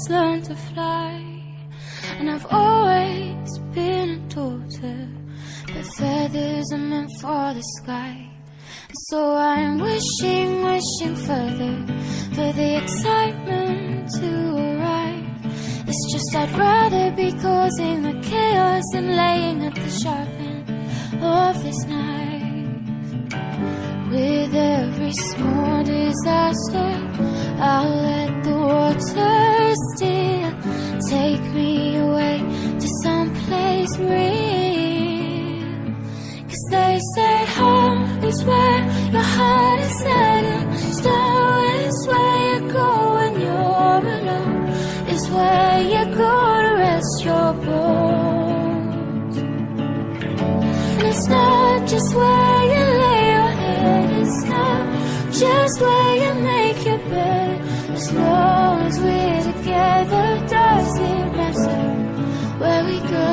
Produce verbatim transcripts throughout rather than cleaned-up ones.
just learned to fly. And I've always been a daughter, but feathers are meant for the sky. So I'm wishing, wishing further for the excitement to arrive. It's just I'd rather be causing the chaos than laying at the sharp end of this knife. With every small disaster, I'll let the water steer, take me away to someplace real. Cause they say home is where your heart is set, and stone is where you go when you're alone, is where you go to rest your bones. And it's not just where you lay your head, it's not just where you make your bed. As long as we're together, does it matter where we go?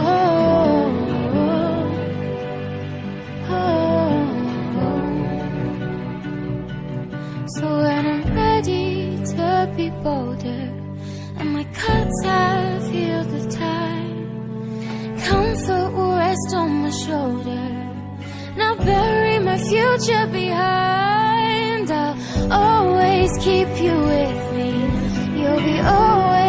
So when I'm ready to be bolder, and my cuts have healed with time, comfort will rest on my shoulder. Now bury my future behind. I'll always keep you with me. You'll be always